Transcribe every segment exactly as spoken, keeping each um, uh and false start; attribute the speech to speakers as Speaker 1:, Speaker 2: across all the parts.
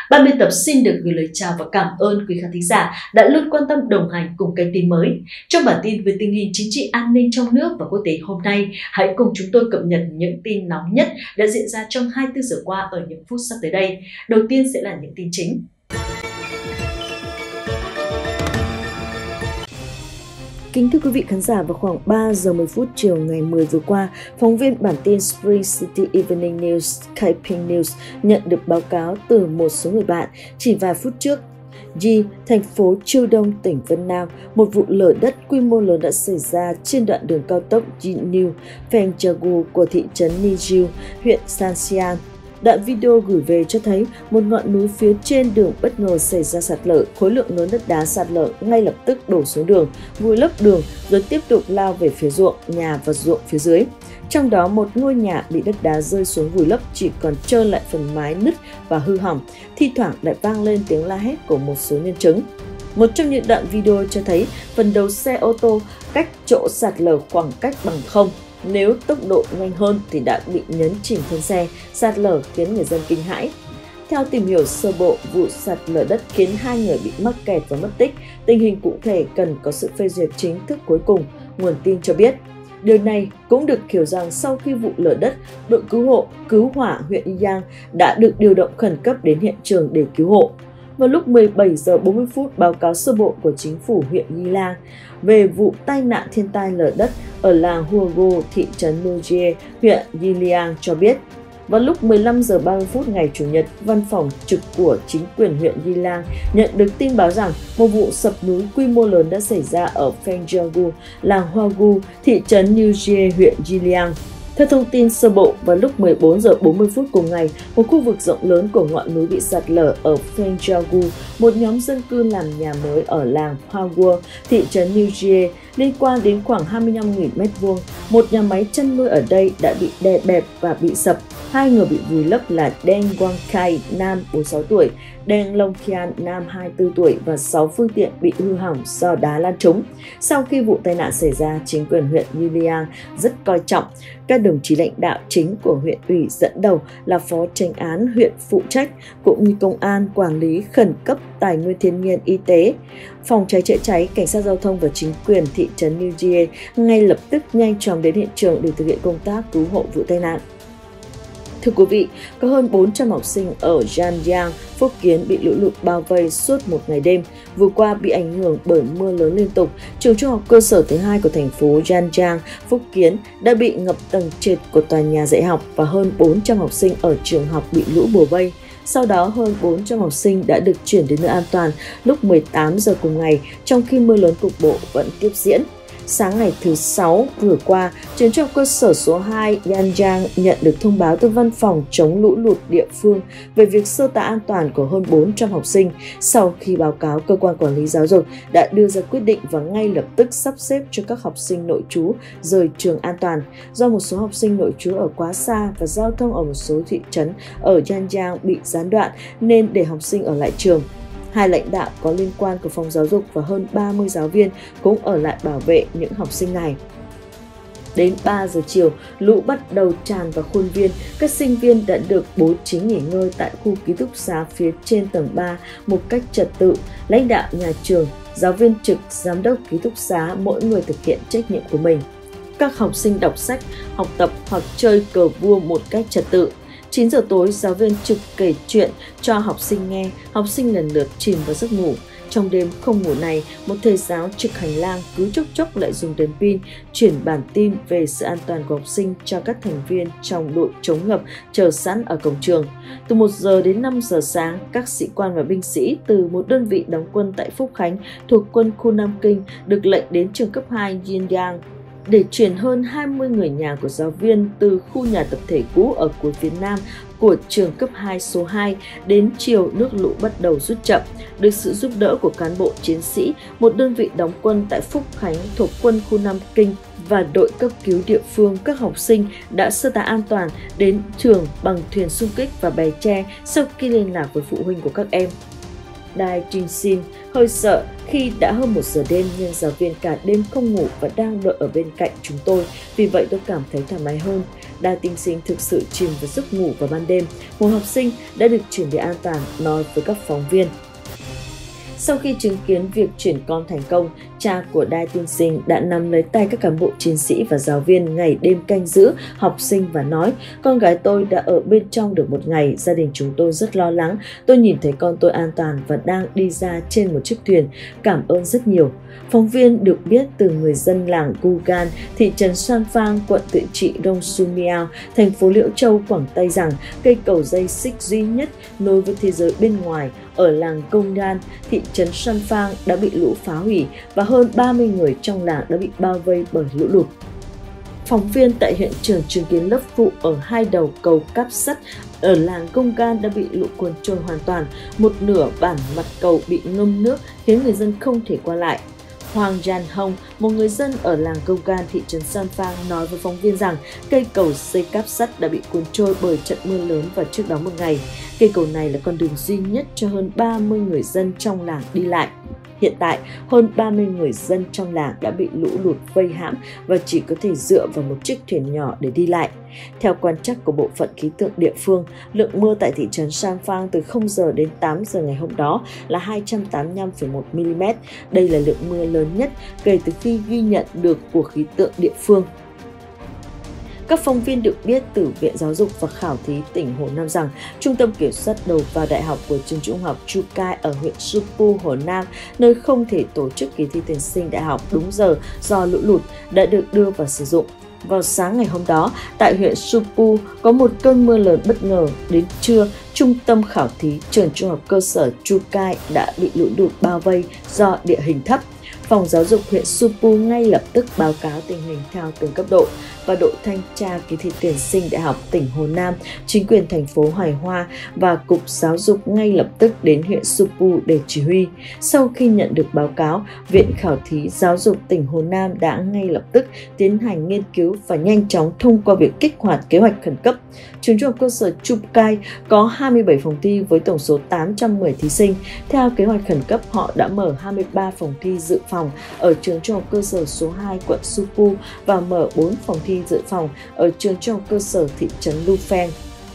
Speaker 1: Ban biên tập xin được gửi lời chào và cảm ơn quý khán thính giả đã luôn quan tâm đồng hành cùng kênh tin mới. Trong bản tin về tình hình chính trị an ninh trong nước và quốc tế hôm nay, hãy cùng chúng tôi cập nhật những tin nóng nhất đã diễn ra trong hai mươi tư giờ qua ở những phút sắp tới đây. Đầu tiên sẽ là những tin chính. Kính thưa quý vị khán giả, vào khoảng ba giờ mười phút chiều ngày mười vừa qua, phóng viên bản tin Spring City Evening News Kaiping News nhận được báo cáo từ một số người bạn chỉ vài phút trước. Yi, thành phố Chiêu Đông, tỉnh Vân Nam, một vụ lở đất quy mô lớn đã xảy ra trên đoạn đường cao tốc Yi-New, Phengjiagu của thị trấn Nijiu, huyện Sanxian. Đoạn video gửi về cho thấy một ngọn núi phía trên đường bất ngờ xảy ra sạt lở, khối lượng lớn đất đá sạt lở ngay lập tức đổ xuống đường, vùi lấp đường rồi tiếp tục lao về phía ruộng, nhà và ruộng phía dưới. Trong đó một ngôi nhà bị đất đá rơi xuống vùi lấp chỉ còn trơ lại phần mái nứt và hư hỏng, thi thoảng lại vang lên tiếng la hét của một số nhân chứng. Một trong những đoạn video cho thấy phần đầu xe ô tô cách chỗ sạt lở khoảng cách bằng không. Nếu tốc độ nhanh hơn thì đã bị nhấn chìm thân xe, sạt lở khiến người dân kinh hãi. Theo tìm hiểu sơ bộ, vụ sạt lở đất khiến hai người bị mắc kẹt và mất tích. Tình hình cụ thể cần có sự phê duyệt chính thức cuối cùng, nguồn tin cho biết. Điều này cũng được hiểu rằng sau khi vụ lở đất, đội cứu hộ, cứu hỏa huyện Yang đã được điều động khẩn cấp đến hiện trường để cứu hộ. Vào lúc mười bảy giờ bốn mươi phút, báo cáo sơ bộ của chính phủ huyện Yilang về vụ tai nạn thiên tai lở đất ở làng Huogo, thị trấn Nujie, huyện Yiliang cho biết. Vào lúc mười lăm giờ ba mươi phút ngày Chủ nhật, văn phòng trực của chính quyền huyện Yilang nhận được tin báo rằng một vụ sập núi quy mô lớn đã xảy ra ở Phengjiagu, làng Huogu, thị trấn Nujie, huyện Yiliang. Theo thông tin sơ bộ, vào lúc mười bốn giờ bốn mươi phút cùng ngày, một khu vực rộng lớn của ngọn núi bị sạt lở ở Phengjiagu, một nhóm dân cư làm nhà mới ở làng Huogu, thị trấn Nujie, liên quan đến khoảng hai mươi lăm nghìn mét vuông. Một nhà máy chăn nuôi ở đây đã bị đè bẹp và bị sập. Hai người bị vùi lấp là Deng Guangkai, nam bốn mươi sáu tuổi, Deng Longqian, nam hai mươi tư tuổi và sáu phương tiện bị hư hỏng do đá lan trúng. Sau khi vụ tai nạn xảy ra, chính quyền huyện Yiliang rất coi trọng. Các đồng chí lãnh đạo chính của huyện ủy dẫn đầu là phó chánh án huyện phụ trách, cũng như công an, quản lý khẩn cấp, tài nguyên thiên nhiên, y tế, phòng cháy chữa cháy, cảnh sát giao thông và chính quyền thị trấn Nujie ngay lập tức nhanh chóng đến hiện trường để thực hiện công tác cứu hộ vụ tai nạn. Thưa quý vị, có hơn bốn trăm học sinh ở Zhanyang, Phúc Kiến bị lũ lụt bao vây suốt một ngày đêm. Vừa qua bị ảnh hưởng bởi mưa lớn liên tục, trường trung học cơ sở thứ hai của thành phố Zhanyang, Phúc Kiến đã bị ngập tầng trệt của tòa nhà dạy học và hơn bốn trăm học sinh ở trường học bị lũ bùa vây. Sau đó, hơn bốn trăm học sinh đã được chuyển đến nơi an toàn lúc mười tám giờ cùng ngày, trong khi mưa lớn cục bộ vẫn tiếp diễn. Sáng ngày thứ Sáu vừa qua, trường trung học cơ sở số hai Yanjiang nhận được thông báo từ văn phòng chống lũ lụt địa phương về việc sơ tán an toàn của hơn bốn trăm học sinh. Sau khi báo cáo, cơ quan quản lý giáo dục đã đưa ra quyết định và ngay lập tức sắp xếp cho các học sinh nội trú rời trường an toàn. Do một số học sinh nội trú ở quá xa và giao thông ở một số thị trấn ở Yanjiang bị gián đoạn nên để học sinh ở lại trường. Hai lãnh đạo có liên quan của phòng giáo dục và hơn ba mươi giáo viên cũng ở lại bảo vệ những học sinh này. Đến ba giờ chiều, lũ bắt đầu tràn vào khuôn viên. Các sinh viên đã được bố trí nghỉ ngơi tại khu ký túc xá phía trên tầng ba một cách trật tự. Lãnh đạo nhà trường, giáo viên trực, giám đốc ký túc xá mỗi người thực hiện trách nhiệm của mình. Các học sinh đọc sách, học tập hoặc chơi cờ vua một cách trật tự. chín giờ tối, giáo viên trực kể chuyện cho học sinh nghe, học sinh lần lượt chìm vào giấc ngủ. Trong đêm không ngủ này, một thầy giáo trực hành lang cứ chốc chốc lại dùng đèn pin chuyển bản tin về sự an toàn của học sinh cho các thành viên trong đội chống ngập chờ sẵn ở cổng trường. Từ một giờ đến năm giờ sáng, các sĩ quan và binh sĩ từ một đơn vị đóng quân tại Phúc Khánh thuộc quân khu Nam Kinh được lệnh đến trường cấp hai Yinyang để chuyển hơn hai mươi người nhà của giáo viên từ khu nhà tập thể cũ ở cuối phía nam của trường cấp hai số hai. Đến chiều, nước lũ bắt đầu rút chậm. Được sự giúp đỡ của cán bộ chiến sĩ, một đơn vị đóng quân tại Phúc Khánh thuộc quân khu Nam Kinh và đội cấp cứu địa phương, các học sinh đã sơ tán an toàn đến trường bằng thuyền xung kích và bè tre sau khi liên lạc với phụ huynh của các em. Đài Jinsin hơi sợ khi đã hơn một giờ đêm nhưng giáo viên cả đêm không ngủ và đang đợi ở bên cạnh chúng tôi, vì vậy tôi cảm thấy thoải mái hơn. Đài Tinh Sinh thực sự chìm vào giấc ngủ vào ban đêm. Một học sinh đã được chuyển đi an toàn, nói với các phóng viên. Sau khi chứng kiến việc chuyển con thành công, cha của Đài Tinh Sinh đã nắm lấy tay các cán bộ chiến sĩ và giáo viên ngày đêm canh giữ học sinh và nói: "Con gái tôi đã ở bên trong được một ngày, gia đình chúng tôi rất lo lắng. Tôi nhìn thấy con tôi an toàn và đang đi ra trên một chiếc thuyền. Cảm ơn rất nhiều." Phóng viên được biết từ người dân làng Gugan, thị trấn San Phang, quận tự trị Dong Sumiao, thành phố Liễu Châu, Quảng Tây rằng cây cầu dây xích duy nhất nối với thế giới bên ngoài ở làng Gongdan, thị trấn San Phang đã bị lũ phá hủy và hơn ba mươi người trong làng đã bị bao vây bởi lũ lụt. Phóng viên tại hiện trường chứng kiến lớp phụ ở hai đầu cầu cáp sắt ở làng Gongdan đã bị lũ cuốn trôi hoàn toàn, một nửa bản mặt cầu bị ngâm nước khiến người dân không thể qua lại. Hoàng Jan Hong, một người dân ở làng Gongdan, thị trấn San Phang, nói với phóng viên rằng cây cầu dây cáp sắt đã bị cuốn trôi bởi trận mưa lớn vào trước đó một ngày. Cây cầu này là con đường duy nhất cho hơn ba mươi người dân trong làng đi lại. Hiện tại, hơn ba mươi người dân trong làng đã bị lũ lụt vây hãm và chỉ có thể dựa vào một chiếc thuyền nhỏ để đi lại. Theo quan trắc của Bộ phận Khí tượng địa phương, lượng mưa tại thị trấn San Phang từ không giờ đến tám giờ ngày hôm đó là hai trăm tám mươi lăm phẩy một mi-li-mét. Đây là lượng mưa lớn nhất kể từ khi ghi nhận được của khí tượng địa phương. Các phóng viên được biết từ Viện Giáo dục và Khảo thí tỉnh Hồ Nam rằng Trung tâm Kiểm soát đầu vào đại học của trường trung học Chu Cai ở huyện Supu, Hồ Nam, nơi không thể tổ chức kỳ thi tuyển sinh đại học đúng giờ do lũ lụt, đã được đưa vào sử dụng. Vào sáng ngày hôm đó, tại huyện Supu có một cơn mưa lớn bất ngờ. Đến trưa, Trung tâm Khảo thí trường trung học cơ sở Chu Cai đã bị lũ lụt bao vây do địa hình thấp. Phòng giáo dục huyện Supu ngay lập tức báo cáo tình hình theo từng cấp độ và đội thanh tra kỳ thi tuyển sinh đại học tỉnh Hồ Nam, chính quyền thành phố Hoài Hoa và Cục Giáo dục ngay lập tức đến huyện Supu để chỉ huy. Sau khi nhận được báo cáo, Viện Khảo thí Giáo dục tỉnh Hồ Nam đã ngay lập tức tiến hành nghiên cứu và nhanh chóng thông qua việc kích hoạt kế hoạch khẩn cấp. Trường trung học cơ sở Chu Cai có hai mươi bảy phòng thi với tổng số tám trăm mười thí sinh. Theo kế hoạch khẩn cấp, họ đã mở hai mươi ba phòng thi dự phòng ở trường trung học cơ sở số hai quận Supu và mở bốn phòng thi dự phòng ở trường trung học cơ sở thị trấn Lufeng.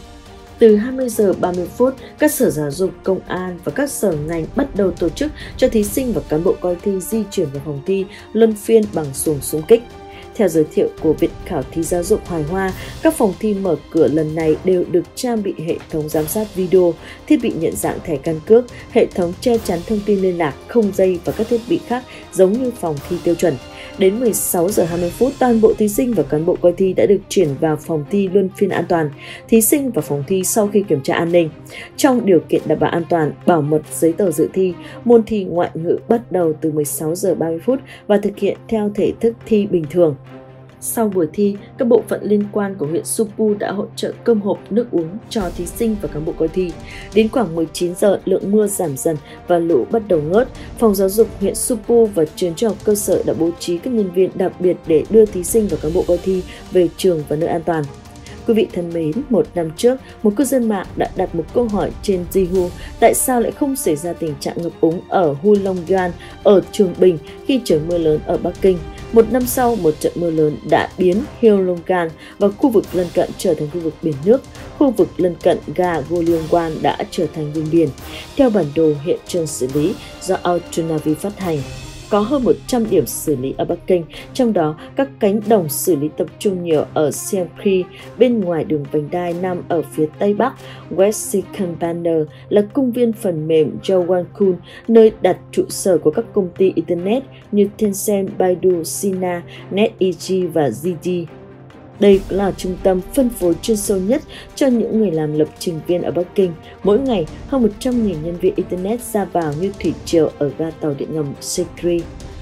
Speaker 1: Từ hai mươi giờ ba mươi phút, các sở giáo dục, công an và các sở ngành bắt đầu tổ chức cho thí sinh và cán bộ coi thi di chuyển vào phòng thi luân phiên bằng xuồng xung kích. Theo giới thiệu của Viện Khảo thí Giáo dục Hoài Hoa, các phòng thi mở cửa lần này đều được trang bị hệ thống giám sát video, thiết bị nhận dạng thẻ căn cước, hệ thống che chắn thông tin liên lạc, không dây và các thiết bị khác giống như phòng thi tiêu chuẩn. Đến mười sáu giờ hai mươi phút, toàn bộ thí sinh và cán bộ coi thi đã được chuyển vào phòng thi luân phiên an toàn. Thí sinh và phòng thi sau khi kiểm tra an ninh. Trong điều kiện đảm bảo an toàn, bảo mật giấy tờ dự thi, môn thi ngoại ngữ bắt đầu từ mười sáu giờ ba mươi phút và thực hiện theo thể thức thi bình thường. Sau buổi thi, các bộ phận liên quan của huyện Supu đã hỗ trợ cơm hộp, nước uống cho thí sinh và cán bộ coi thi. Đến khoảng mười chín giờ, lượng mưa giảm dần và lũ bắt đầu ngớt. Phòng giáo dục huyện Supu và trường trung học cơ sở đã bố trí các nhân viên đặc biệt để đưa thí sinh và cán bộ coi thi về trường và nơi an toàn. Quý vị thân mến, một năm trước, một cư dân mạng đã đặt một câu hỏi trên Yahoo: tại sao lại không xảy ra tình trạng ngập úng ở Hulongyan, ở Trường Bình khi trời mưa lớn ở Bắc Kinh? Một năm sau, một trận mưa lớn đã biến Hulongyan và khu vực lân cận trở thành khu vực biển nước. Khu vực lân cận ga Goliongwan đã trở thành vùng biển. Theo bản đồ hiện trường xử lý do Autonavi phát hành, có hơn một trăm điểm xử lý ở Bắc Kinh, trong đó các cánh đồng xử lý tập trung nhiều ở Siem Kri, bên ngoài đường vành đai nằm ở phía tây bắc. West Silicon Banner là công viên phần mềm Jawangkun, nơi đặt trụ sở của các công ty Internet như Tencent, Baidu, Sina, NetEase và zê đê. Đây là trung tâm phân phối chuyên sâu nhất cho những người làm lập trình viên ở Bắc Kinh. Mỗi ngày, hơn một trăm nghìn nhân viên Internet ra vào như thủy triều ở ga tàu điện ngầm Sikri.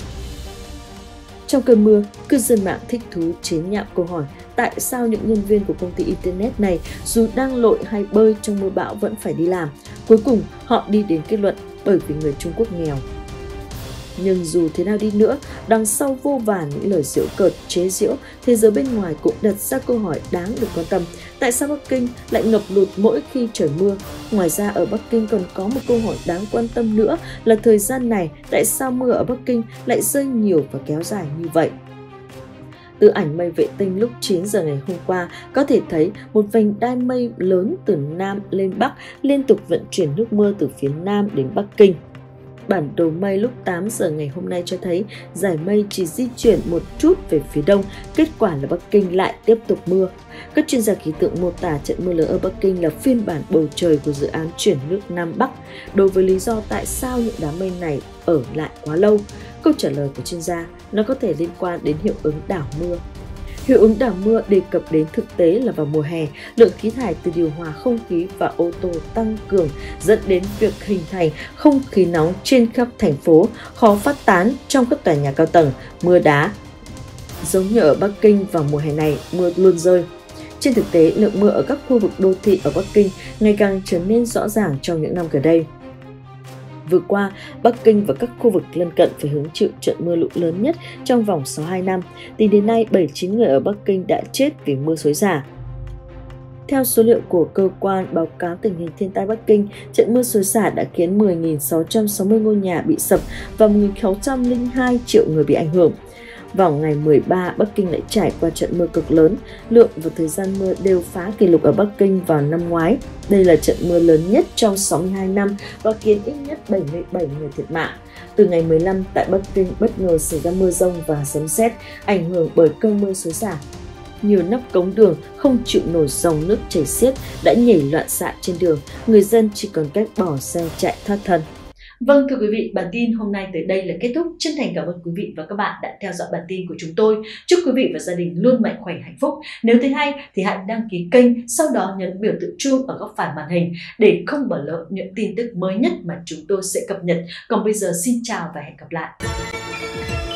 Speaker 1: Trong cơn mưa, cư dân mạng thích thú chế nhạo câu hỏi tại sao những nhân viên của công ty Internet này dù đang lội hay bơi trong mưa bão vẫn phải đi làm. Cuối cùng, họ đi đến kết luận bởi vì người Trung Quốc nghèo. Nhưng dù thế nào đi nữa, đằng sau vô vàn những lời giễu cợt, chế giễu, thế giới bên ngoài cũng đặt ra câu hỏi đáng được quan tâm. Tại sao Bắc Kinh lại ngập lụt mỗi khi trời mưa? Ngoài ra ở Bắc Kinh còn có một câu hỏi đáng quan tâm nữa là thời gian này tại sao mưa ở Bắc Kinh lại rơi nhiều và kéo dài như vậy? Từ ảnh mây vệ tinh lúc chín giờ ngày hôm qua, có thể thấy một vành đai mây lớn từ Nam lên Bắc liên tục vận chuyển nước mưa từ phía Nam đến Bắc Kinh. Bản đồ mây lúc tám giờ ngày hôm nay cho thấy dải mây chỉ di chuyển một chút về phía đông, kết quả là Bắc Kinh lại tiếp tục mưa. Các chuyên gia khí tượng mô tả trận mưa lớn ở Bắc Kinh là phiên bản bầu trời của dự án chuyển nước Nam Bắc. Đối với lý do tại sao những đám mây này ở lại quá lâu, câu trả lời của chuyên gia nó có thể liên quan đến hiệu ứng đảo mưa. Hiệu ứng đảo mưa đề cập đến thực tế là vào mùa hè, lượng khí thải từ điều hòa không khí và ô tô tăng cường dẫn đến việc hình thành không khí nóng trên khắp thành phố, khó phát tán trong các tòa nhà cao tầng, mưa đá. Giống như ở Bắc Kinh vào mùa hè này, mưa luôn rơi. Trên thực tế, lượng mưa ở các khu vực đô thị ở Bắc Kinh ngày càng trở nên rõ ràng trong những năm gần đây. Vừa qua, Bắc Kinh và các khu vực lân cận phải hứng chịu trận mưa lũ lớn nhất trong vòng sáu mươi hai năm. Tính đến nay, bảy mươi chín người ở Bắc Kinh đã chết vì mưa xối xả. Theo số liệu của cơ quan báo cáo tình hình thiên tai Bắc Kinh, trận mưa xối xả đã khiến mười nghìn sáu trăm sáu mươi ngôi nhà bị sập và một nghìn sáu trăm lẻ hai triệu người bị ảnh hưởng. Vào ngày mười ba, Bắc Kinh lại trải qua trận mưa cực lớn, lượng và thời gian mưa đều phá kỷ lục ở Bắc Kinh vào năm ngoái. Đây là trận mưa lớn nhất trong sáu mươi hai năm và khiến ít nhất bảy mươi bảy người thiệt mạng. Từ ngày mười lăm, tại Bắc Kinh bất ngờ xảy ra mưa rông và sấm sét, ảnh hưởng bởi cơn mưa xối xả. Nhiều nắp cống đường không chịu nổi dòng nước chảy xiết đã nhảy loạn xạ trên đường, người dân chỉ còn cách bỏ xe chạy thoát thân. Vâng, thưa quý vị, bản tin hôm nay tới đây là kết thúc. Chân thành cảm ơn quý vị và các bạn đã theo dõi bản tin của chúng tôi. Chúc quý vị và gia đình luôn mạnh khỏe hạnh phúc. Nếu thấy hay thì hãy đăng ký kênh, sau đó nhấn biểu tượng chuông ở góc phải màn hình để không bỏ lỡ những tin tức mới nhất mà chúng tôi sẽ cập nhật. Còn bây giờ xin chào và hẹn gặp lại.